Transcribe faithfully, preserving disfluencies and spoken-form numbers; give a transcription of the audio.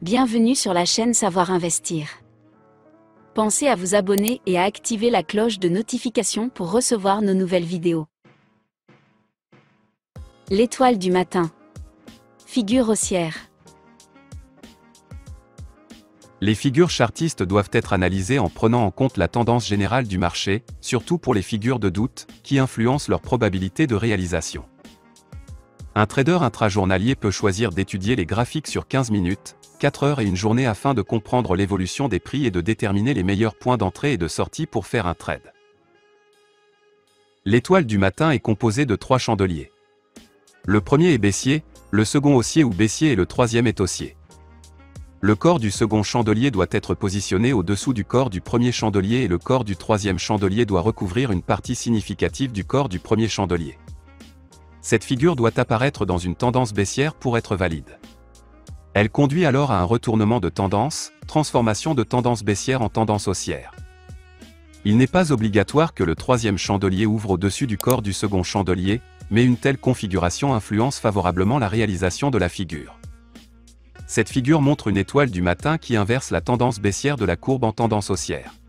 Bienvenue sur la chaîne Savoir Investir. Pensez à vous abonner et à activer la cloche de notification pour recevoir nos nouvelles vidéos. L'étoile du matin. Figure haussière. Les figures chartistes doivent être analysées en prenant en compte la tendance générale du marché, surtout pour les figures de doute, qui influencent leur probabilité de réalisation. Un trader intrajournalier peut choisir d'étudier les graphiques sur quinze minutes, quatre heures et une journée afin de comprendre l'évolution des prix et de déterminer les meilleurs points d'entrée et de sortie pour faire un trade. L'étoile du matin est composée de trois chandeliers. Le premier est baissier, le second haussier ou baissier et le troisième est haussier. Le corps du second chandelier doit être positionné au-dessous du corps du premier chandelier et le corps du troisième chandelier doit recouvrir une partie significative du corps du premier chandelier. Cette figure doit apparaître dans une tendance baissière pour être valide. Elle conduit alors à un retournement de tendance, transformation de tendance baissière en tendance haussière. Il n'est pas obligatoire que le troisième chandelier ouvre au-dessus du corps du second chandelier, mais une telle configuration influence favorablement la réalisation de la figure. Cette figure montre une étoile du matin qui inverse la tendance baissière de la courbe en tendance haussière.